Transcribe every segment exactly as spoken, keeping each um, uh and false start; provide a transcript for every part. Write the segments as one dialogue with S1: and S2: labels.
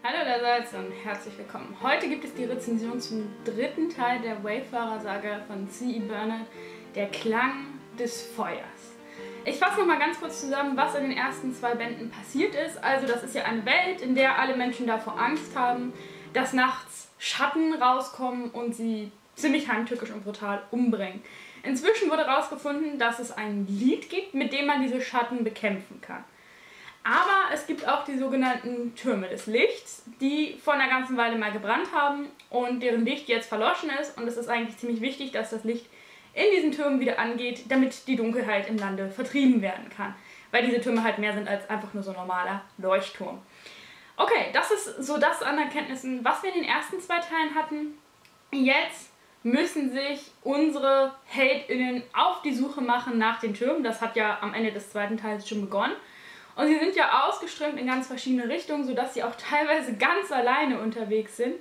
S1: Hallo allerseits und herzlich willkommen. Heute gibt es die Rezension zum dritten Teil der Wayfarer-Saga von C E Bernard, Der Klang des Feuers. Ich fasse noch mal ganz kurz zusammen, was in den ersten zwei Bänden passiert ist. Also das ist ja eine Welt, in der alle Menschen davor Angst haben, dass nachts Schatten rauskommen und sie ziemlich heimtückisch und brutal umbringen. Inzwischen wurde herausgefunden, dass es ein Lied gibt, mit dem man diese Schatten bekämpfen kann. Aber es gibt auch die sogenannten Türme des Lichts, die vor einer ganzen Weile mal gebrannt haben und deren Licht jetzt verloschen ist. Und es ist eigentlich ziemlich wichtig, dass das Licht in diesen Türmen wieder angeht, damit die Dunkelheit im Lande vertrieben werden kann. Weil diese Türme halt mehr sind als einfach nur so ein normaler Leuchtturm. Okay, das ist so das an Erkenntnissen, was wir in den ersten zwei Teilen hatten. Jetzt müssen sich unsere HeldInnen auf die Suche machen nach den Türmen. Das hat ja am Ende des zweiten Teils schon begonnen. Und sie sind ja ausgeströmt in ganz verschiedene Richtungen, sodass sie auch teilweise ganz alleine unterwegs sind,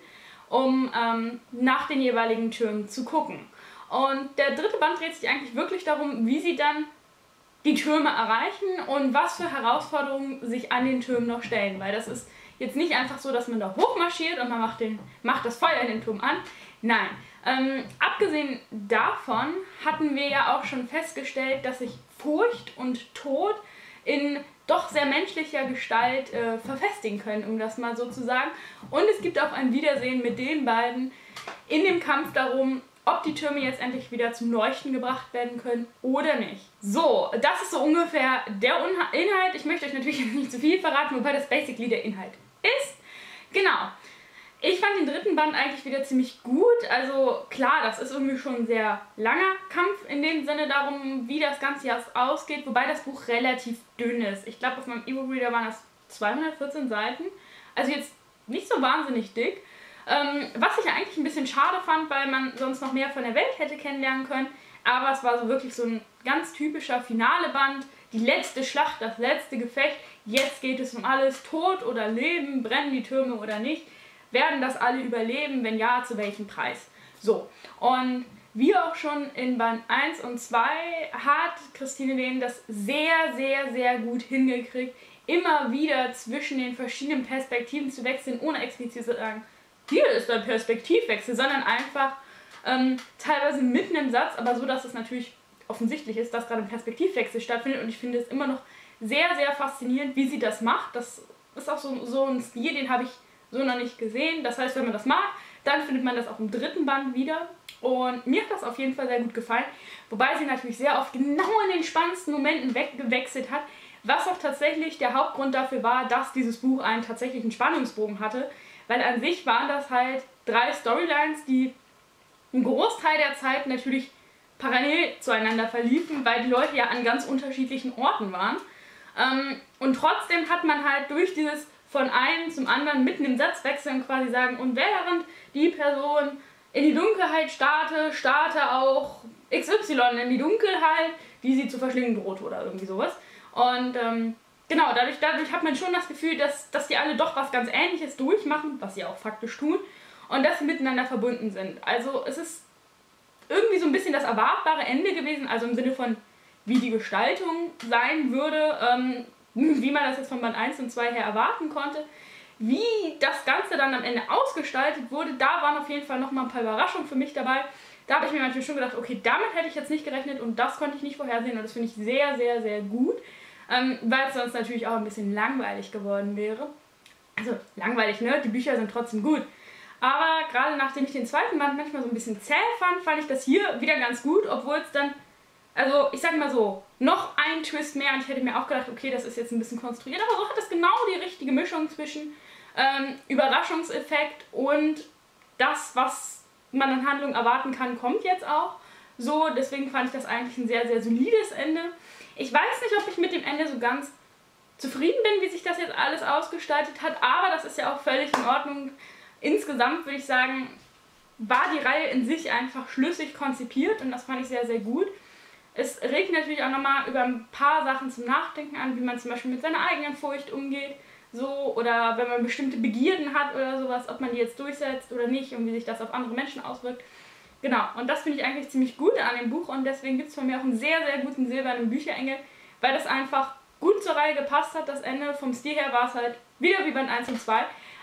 S1: um ähm, nach den jeweiligen Türmen zu gucken. Und der dritte Band dreht sich eigentlich wirklich darum, wie sie dann die Türme erreichen und was für Herausforderungen sich an den Türmen noch stellen. Weil das ist jetzt nicht einfach so, dass man da hochmarschiert und man macht, den, macht das Feuer in den Turm an. Nein, ähm, abgesehen davon hatten wir ja auch schon festgestellt, dass sich Furcht und Tod in doch sehr menschlicher Gestalt äh, verfestigen können, um das mal so zu sagen. Und es gibt auch ein Wiedersehen mit den beiden in dem Kampf darum, ob die Türme jetzt endlich wieder zum Leuchten gebracht werden können oder nicht. So, das ist so ungefähr der Unha- Inhalt. Ich möchte euch natürlich nicht zu viel verraten, wobei das basically der Inhalt ist. Genau. Ich fand den dritten Band eigentlich wieder ziemlich gut. Also klar, das ist irgendwie schon ein sehr langer Kampf in dem Sinne darum, wie das Ganze jetzt ausgeht. Wobei das Buch relativ dünn ist. Ich glaube, auf meinem E-Book-Reader waren das zweihundertvierzehn Seiten. Also jetzt nicht so wahnsinnig dick. Ähm, was ich eigentlich ein bisschen schade fand, weil man sonst noch mehr von der Welt hätte kennenlernen können. Aber es war so wirklich so ein ganz typischer finale Band. Die letzte Schlacht, das letzte Gefecht. Jetzt geht es um alles. Tod oder Leben, brennen die Türme oder nicht. Werden das alle überleben? Wenn ja, zu welchem Preis? So, und wie auch schon in Band eins und zwei hat Christine Lehn das sehr, sehr, sehr gut hingekriegt, immer wieder zwischen den verschiedenen Perspektiven zu wechseln, ohne explizit zu sagen, hier ist ein Perspektivwechsel, sondern einfach ähm, teilweise mitten im Satz, aber so, dass es natürlich offensichtlich ist, dass gerade ein Perspektivwechsel stattfindet. Und ich finde es immer noch sehr, sehr faszinierend, wie sie das macht. Das ist auch so, so ein Stil, den habe ich so noch nicht gesehen. Das heißt, wenn man das mag, dann findet man das auch im dritten Band wieder. Und mir hat das auf jeden Fall sehr gut gefallen. Wobei sie natürlich sehr oft genau in den spannendsten Momenten weggewechselt hat. Was auch tatsächlich der Hauptgrund dafür war, dass dieses Buch einen tatsächlichen Spannungsbogen hatte. Weil an sich waren das halt drei Storylines, die einen Großteil der Zeit natürlich parallel zueinander verliefen, weil die Leute ja an ganz unterschiedlichen Orten waren. Ähm, und trotzdem hat man halt durch dieses von einem zum anderen mitten im Satz wechseln quasi sagen, und während die Person in die Dunkelheit starte, starte auch X Y in die Dunkelheit, die sie zu verschlingen droht oder irgendwie sowas. Und ähm, genau, dadurch, dadurch hat man schon das Gefühl, dass, dass die alle doch was ganz Ähnliches durchmachen, was sie auch faktisch tun, und dass sie miteinander verbunden sind. Also es ist irgendwie so ein bisschen das erwartbare Ende gewesen, also im Sinne von, wie die Gestaltung sein würde, ähm, wie man das jetzt von Band eins und zwei her erwarten konnte. Wie das Ganze dann am Ende ausgestaltet wurde, da waren auf jeden Fall nochmal ein paar Überraschungen für mich dabei. Da habe ich mir natürlich schon gedacht, okay, damit hätte ich jetzt nicht gerechnet und das konnte ich nicht vorhersehen und das finde ich sehr, sehr, sehr gut, ähm, weil es sonst natürlich auch ein bisschen langweilig geworden wäre. Also langweilig, ne? Die Bücher sind trotzdem gut. Aber gerade nachdem ich den zweiten Band manchmal so ein bisschen zäh fand, fand ich das hier wieder ganz gut, obwohl es dann, also ich sag mal so, noch ein Twist mehr und ich hätte mir auch gedacht, okay, das ist jetzt ein bisschen konstruiert, aber so hat es genau die richtige Mischung zwischen ähm, Überraschungseffekt und das, was man an Handlung erwarten kann, kommt jetzt auch. So, deswegen fand ich das eigentlich ein sehr, sehr solides Ende. Ich weiß nicht, ob ich mit dem Ende so ganz zufrieden bin, wie sich das jetzt alles ausgestaltet hat, aber das ist ja auch völlig in Ordnung. Insgesamt würde ich sagen, war die Reihe in sich einfach schlüssig konzipiert und das fand ich sehr, sehr gut. Es regt natürlich auch nochmal über ein paar Sachen zum Nachdenken an, wie man zum Beispiel mit seiner eigenen Furcht umgeht, so, oder wenn man bestimmte Begierden hat oder sowas, ob man die jetzt durchsetzt oder nicht und wie sich das auf andere Menschen auswirkt. Genau, und das finde ich eigentlich ziemlich gut an dem Buch und deswegen gibt es von mir auch einen sehr, sehr guten silbernen Bücherengel, weil das einfach gut zur Reihe gepasst hat, das Ende. Vom Stil her war es halt wieder wie Band eins und zwei,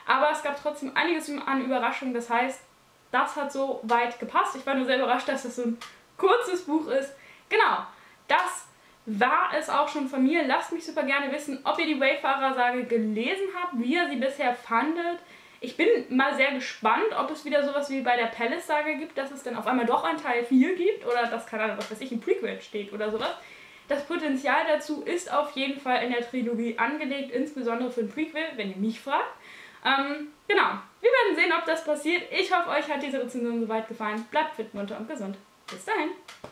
S1: aber es gab trotzdem einiges an Überraschungen. Das heißt, das hat so weit gepasst. Ich war nur sehr überrascht, dass das so ein kurzes Buch ist. Genau, das war es auch schon von mir. Lasst mich super gerne wissen, ob ihr die Wayfarer-Sage gelesen habt, wie ihr sie bisher fandet. Ich bin mal sehr gespannt, ob es wieder sowas wie bei der Palace-Sage gibt, dass es dann auf einmal doch einen Teil vier gibt oder dass, keine Ahnung, was weiß ich, ein Prequel steht oder sowas. Das Potenzial dazu ist auf jeden Fall in der Trilogie angelegt, insbesondere für ein Prequel, wenn ihr mich fragt. Ähm, genau, wir werden sehen, ob das passiert. Ich hoffe, euch hat diese Rezension soweit gefallen. Bleibt fit, munter und gesund. Bis dahin.